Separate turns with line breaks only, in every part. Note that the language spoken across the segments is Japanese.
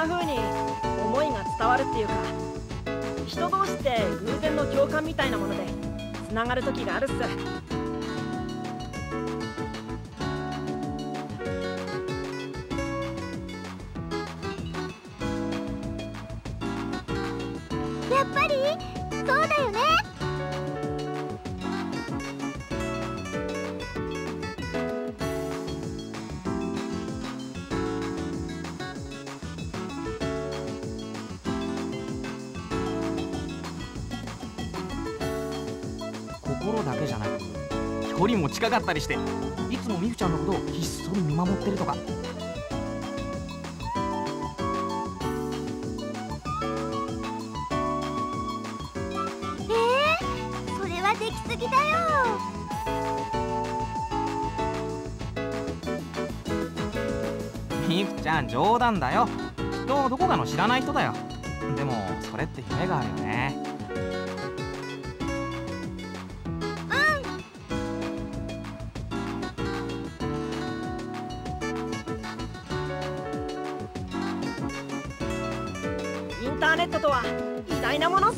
な風に思いが伝わるっていうか、人同士って偶然の共感みたいなものでつながる時があるっす。
やっぱりそうだよね。
心だけじゃなく距離も近かったりして、いつもみふちゃんのことをひっそり見守ってるとか。
それはできすぎだよ。
みふちゃん冗談だよ。きっとどこかの知らない人だよ。でもそれって夢があるよね。
インターネットとは偉大なものっす。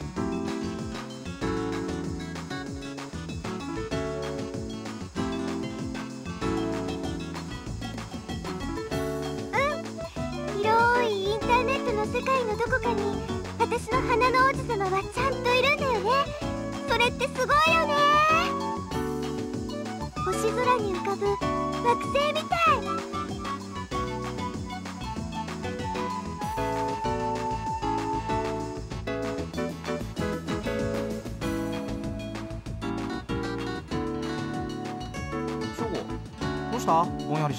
広いインターネットの世界のどこかに私の花の王子様はちゃんといるんだよね。それってすごいよね。星空に浮かぶ惑星みたい。
翔吾、どうした？ぼんやりして。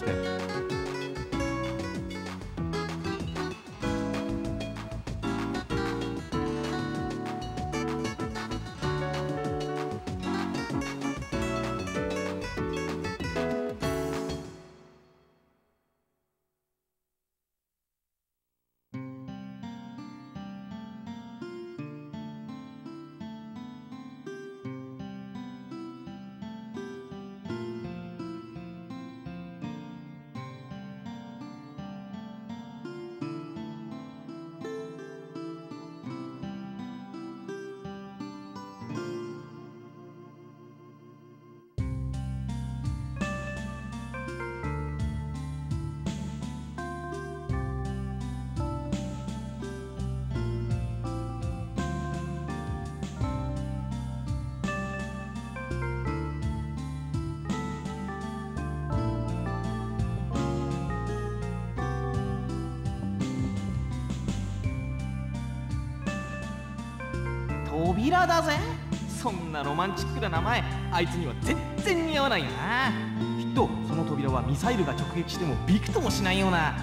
扉だぜ。そんなロマンチックな名前、あいつには全然似合わないよな。きっとその扉はミサイルが直撃してもびくともしないような、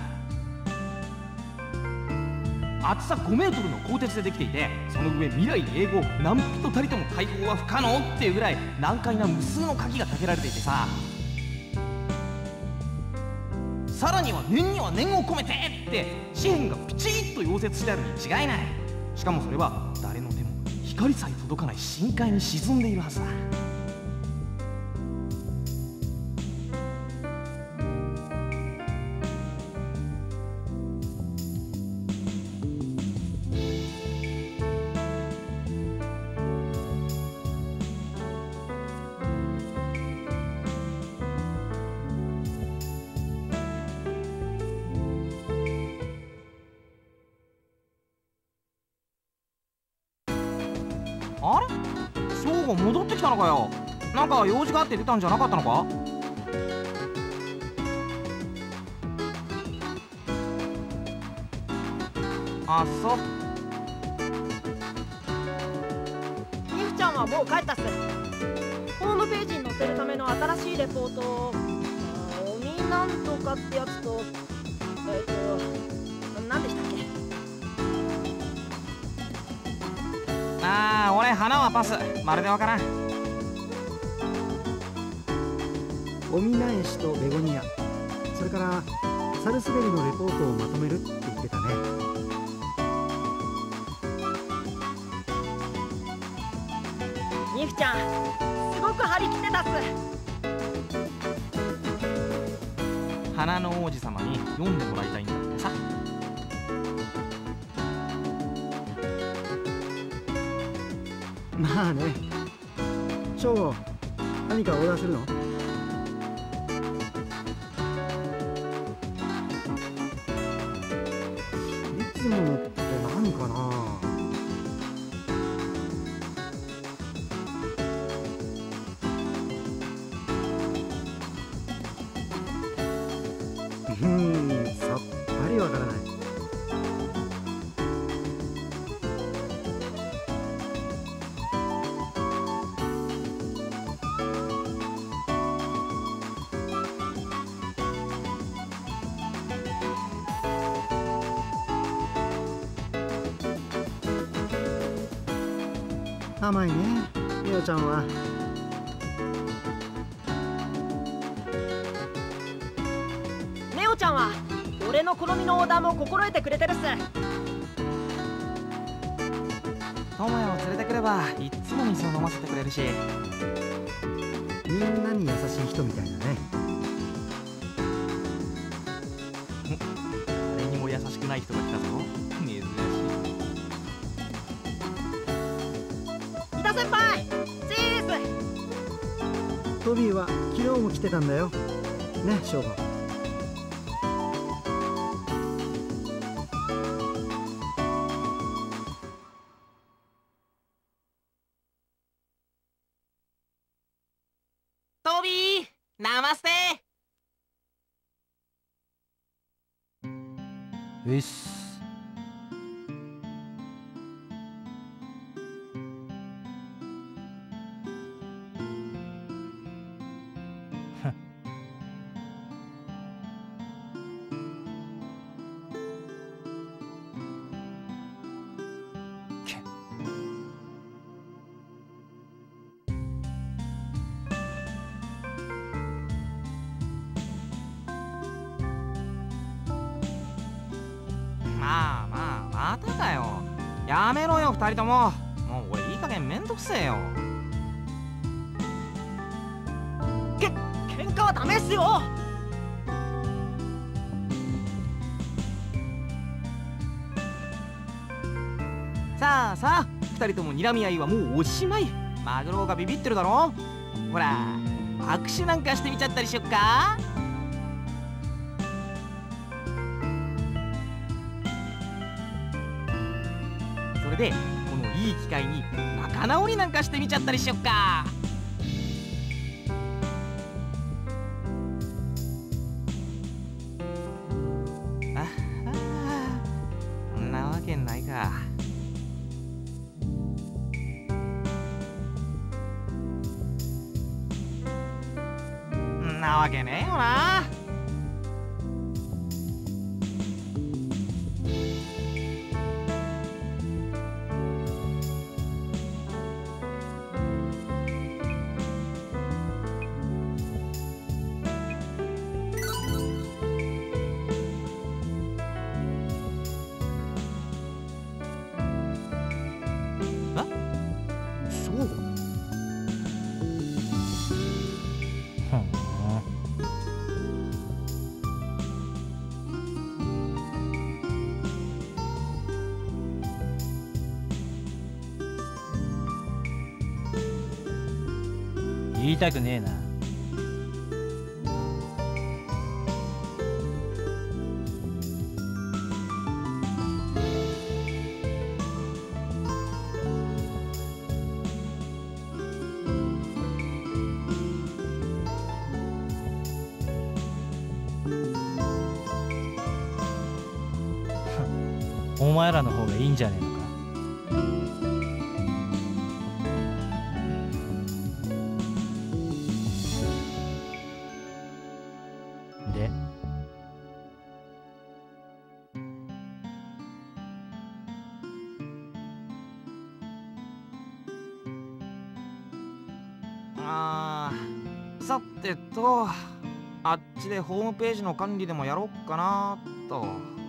厚さ5メートルの鋼鉄でできていて、その上未来永劫何人たりとも解放は不可能っていうぐらい難解な無数の鍵がかけられていてさ、さらには念には念を込めてって紙幣がピチッと溶接してあるに違いない。しかもそれは誰の手も光さえ届かない深海に沈んでいるはずだ。あれ？翔吾戻ってきたのかよ。なんか用事があって出たんじゃなかったのか？あ、そう。
みふちゃんはもう帰ったっす。ホームページに載せるための新しいレポートを、おみなんとかってやつと、何でしたっけ？
ああ、俺花はパス。まるでわからん。
オミナエシとベゴニア、それからサルスベリのレポートをまとめるって言ってたね。
みふちゃん、すごく張り切ってたっす。
花の王子様に読んでもらいたいんだってさ。
まあね。翔吾、何かオーダーするの？いつものって何かな？さっぱりわからない。甘いね、みおちゃんは。
ネオちゃんは俺の好みのオーダーも心得てくれてるっす。
トモヤを連れてくればいっつも水を飲ませてくれるし、
みんなに優しい人みたいだね。
誰にも優しくない人が来たぞ。珍しい。
伊田先輩、チーズ。
トビーは昨日も来てたんだよね、翔吾。
トビー、ナマステ。
うっす。
まあまあ、またかよ。やめろよ二人とも。もう俺いい加減めんどくせえよ。
喧嘩はダメっすよ。
さあさあ、二人とも睨み合いはもうおしまい。マグロがビビってるだろ。ほら、握手なんかしてみちゃったりしよっか。それでこのいい機会に仲直りなんかしてみちゃったりしよっか。ああ、そんなわけないか。んなわけねえよな。
そう
言いたくねえな。お前らの方がいいんじゃねえのか。で、
さてと、あっちでホームページの管理でもやろうかなと。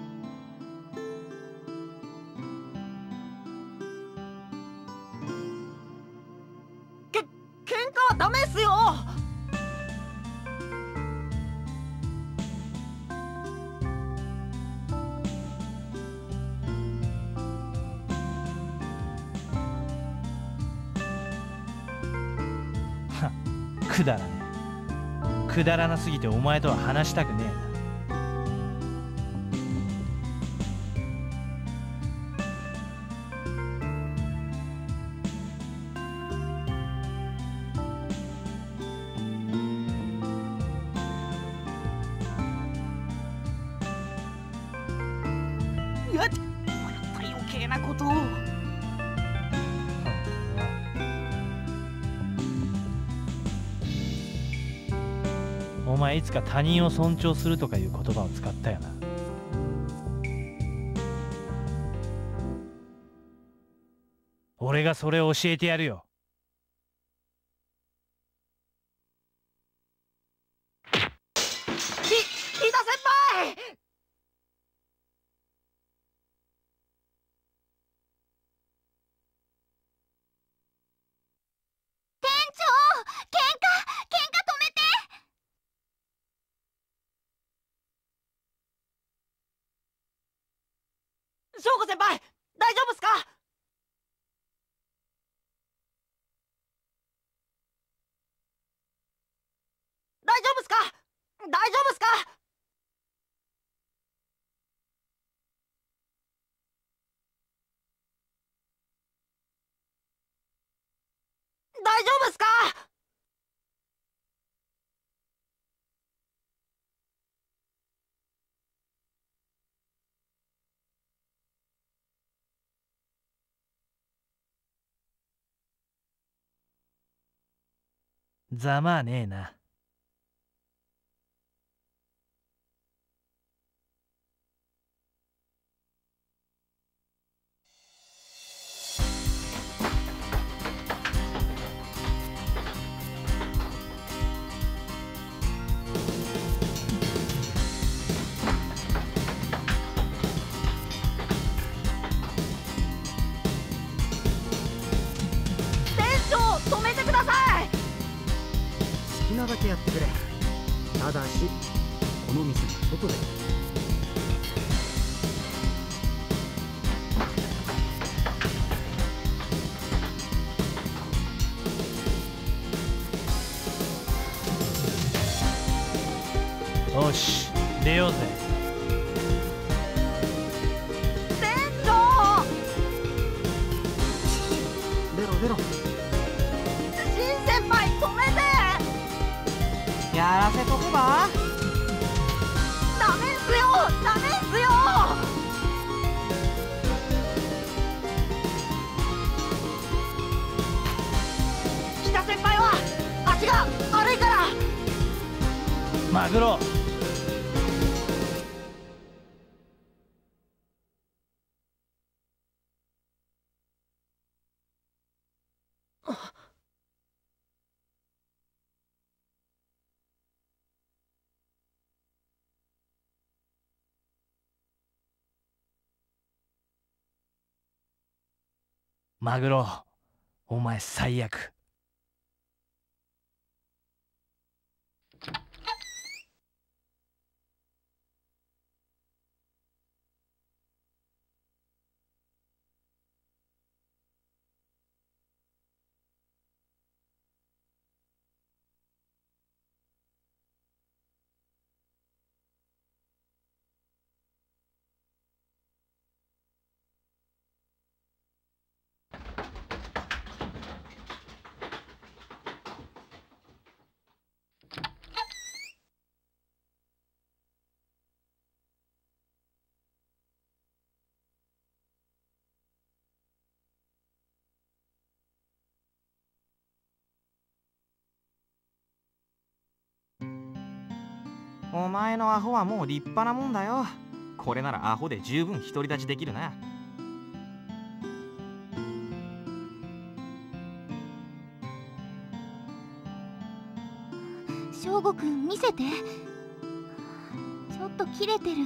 喧嘩はダメっすよ。
くだらねえ。くだらなすぎてお前とは話したくねえな。
うわっ、また余計なことを。
お前いつか他人を尊重するとかいう言葉を使ったよな。俺がそれを教えてやるよ。
飯田先輩！
店長、喧嘩止めて。
翔子先輩、大丈夫っすか？大丈夫っすか？大丈夫っすか？大丈夫っすか？
ざまあねえな。
店長、止めてください！
好きなだけやってくれ。ただしこの店の外で。
よし、出ようぜ。
店長！
出ろ。
新先輩、止めて！
やらせとけば。
ダメっすよ！ダメっすよ！北先輩は足が悪いから。
マグロ。マグロ、お前最悪。
お前のアホはもう立派なもんだよ。これならアホで十分独り立ちできるな。
翔吾くん見せて。ちょっと切れてる。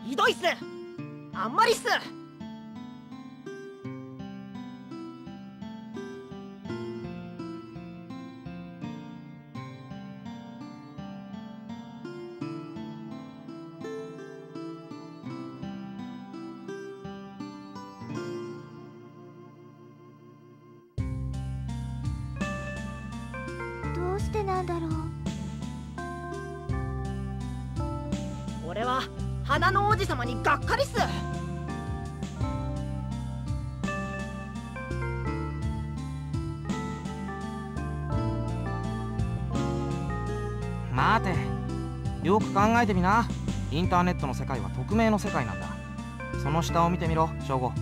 ひどいっす。あんまりっす。
どうしてなんだろう。
俺は花の王子様にがっかりっす。
待て、よく考えてみな。インターネットの世界は匿名の世界なんだ。その下を見てみろ、翔吾。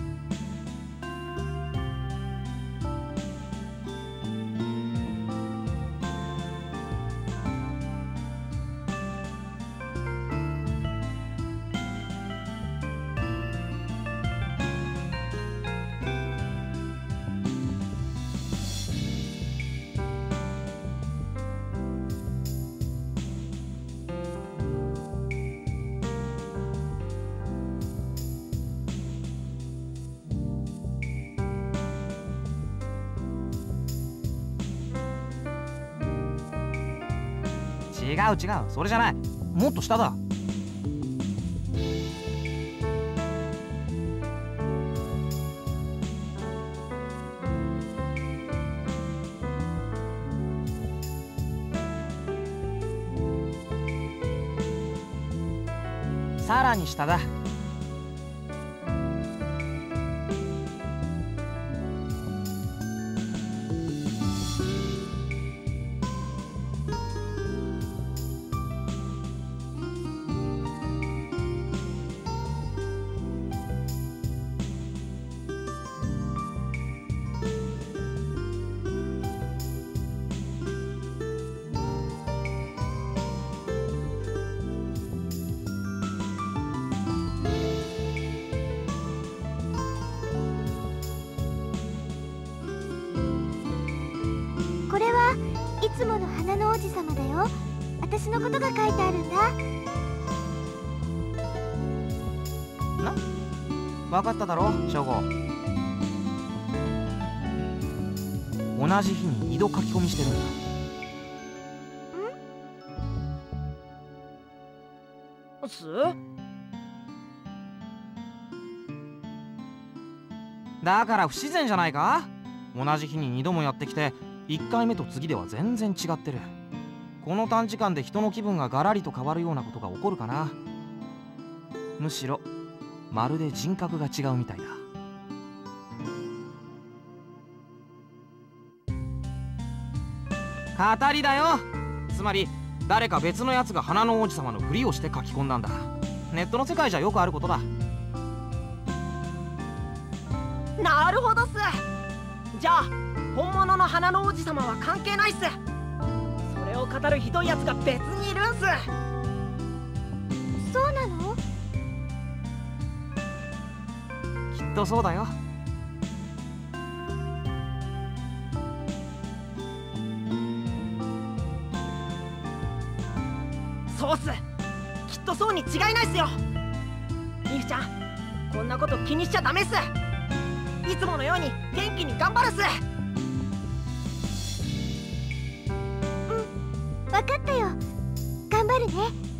違う違う、それじゃない。もっと下だ。さらに下だ。
これはいつもの花の王子様だよ。私のことが書いてあるんだ。
分かっただろ、翔吾。同じ日に2度書き込みしてるんだ。
す？
だから不自然じゃないか。同じ日に2度もやってきて、1回目と次では全然違ってる。この短時間で人の気分がガラリと変わるようなことが起こるかな。むしろまるで人格が違うみたいだ。語りだよ。つまり誰か別のやつが花の王子様のふりをして書き込んだんだ。ネットの世界じゃよくあることだ。
なるほどっす。じゃあ本物の花の王子様は関係ないっす。それを語るひどいやつが別にいるんす。
そうなの？
きっとそうだよ。
そうっす。きっとそうに違いないっすよ。みふちゃん、こんなこと気にしちゃダメっす。いつものように元気に頑張るっす。
分かったよ。頑張るね。